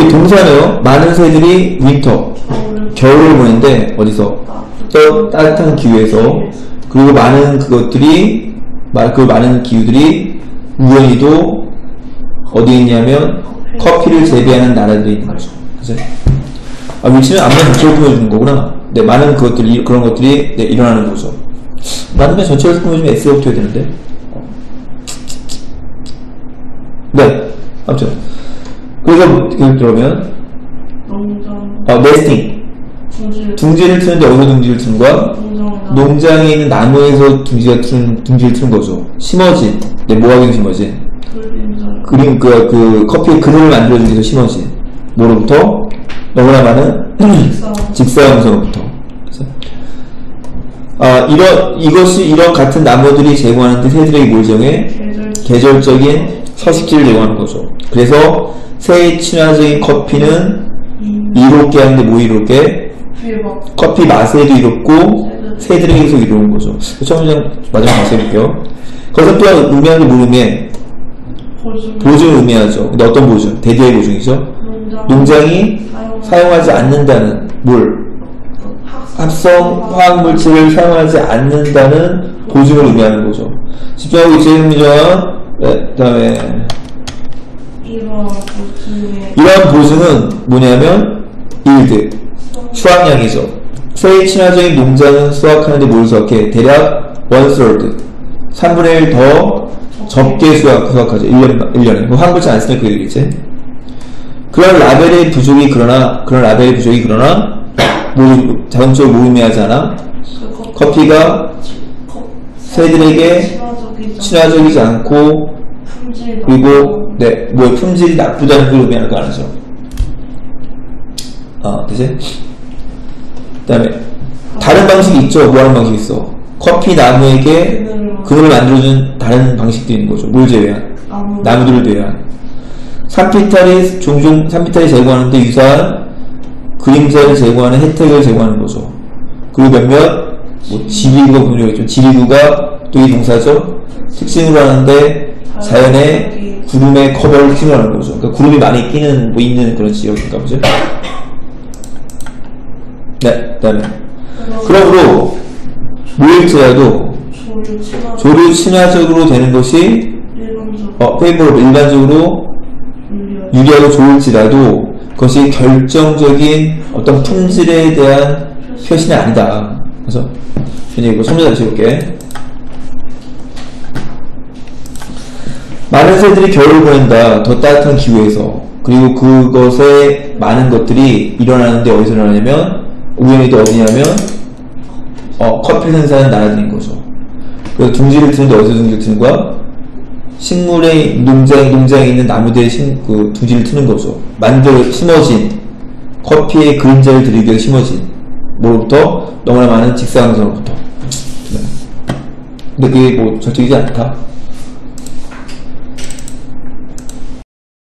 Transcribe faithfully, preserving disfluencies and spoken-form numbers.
여기 동사네요. 많은 새들이 윈터, 겨울을 보낸데 어디서? 저 따뜻한 기후에서. 그리고 많은 그것들이, 그 많은 기후들이 우연히도 어디에 있냐면 커피를 재배하는 나라들이 있는 거죠. 그죠? 아, 위치는 앞면 전체를 꾸며주는 거구나. 네, 많은 그것들이, 그런 것들이 네, 일어나는 거죠. 많으면 전체를 꾸며주면 S가 붙어야 되는데. 네, 아무튼. 그래서, 그러면, 아, 네스팅. 둥지를, 둥지를 트는데 어디서 둥지를 트는 거야? 농장, 농장에 있는 나무에서 둥지가 트는, 둥지를 트는 거죠. 심어진. 네, 뭐하기 심어진? 그림, 그, 그, 커피의 그늘을 만들어주기 위해서 심어진. 뭐로부터? 너무나 많은 직사광선으로부터. 아, 이런, 이것이, 이런 같은 나무들이 제공하는데 새들에게 뭘 제공해? 계절적인 서식지를 제공하는 거죠. 그래서 새의 친화적인 커피는 이롭게 하는데 뭐 이롭게? 커피 맛에도 이롭고 새들에게서 이로운 거죠. 처음 장 마지막 다시 해볼게요. 거기서 또 의미하는 게 뭘 의미해? 보증을 의미하죠. 근데 어떤 보증? 대대의 보증이죠. 농장이 사용하지 않는다는 뭘? 합성 화학물질을 사용하지 않는다는 보증을 의미하는 거죠. 집중하고 있어요, 민정아. 네, 그 다음에 이러한 보증은 뭐냐면 일드, 수확량이죠. 새의 친화적인 농장은 수확하는데 뭘 수확해? 대략 one third, 삼분의 일 더 적게 수확, 수확하죠. 일 년, 일 년에. 뭐 화학물질 안 쓰니까 그 얘기겠지. 그런 라벨의 부족이 그러나, 그런 라벨의 부족이 그러나, 뭐, 자동적으로 뭐 의미하지 않아? 커피가 새들에게 친화적이지 않고, 그리고, 네, 뭐, 품질이 나쁘다는 걸 의미하는 거 아니죠? 아, 그치? 그 다음에, 다른 방식이 있죠? 뭐 하는 방식이 있어? 커피 나무에게 그늘을 만들어준 다른 방식도 있는 거죠. 뭘 제외한? 나무들을 제외한. 산피탈이 종종 산피탈이 제공하는데 유사한 그림자를 제공하는 혜택을 제공하는 거죠. 그리고 몇몇 뭐 지리구가 분류했죠. 지리구가 또 이 동사죠. 특징으로 하는데 자연의 구름의 커버를 특징으로 하는 거죠. 그러니까 구름이 많이 끼는 뭐 있는 그런 지역인가 보죠. 네, 그다음에 그러므로 뭐일지라도 조류 친화적으로 되는 것이 어, 페이버로 일반적으로 유리하고 좋을지라도 그것이 결정적인 어떤 품질에 대한 표시는 아니다. 그래서 이거 손자 다시 해볼게. 많은 새들이 겨울을 보낸다. 더 따뜻한 기후에서. 그리고 그것에 많은 것들이 일어나는데 어디서 일어나냐면 우연히도 어디냐면 어, 커피 생산하는 나라들인 거죠. 그래서 둥지를 트는데 어디서 둥지를 트는 거야? 식물의 농장, 농장에 있는 나무들의 심, 그 둥지를 트는 거죠. 만들, 심어진, 커피의 그림자를 들이기 위해 심어진, 뭐로부터? 너무나 많은 직사광선으로부터. 근데 그게 뭐 절대이지 않다.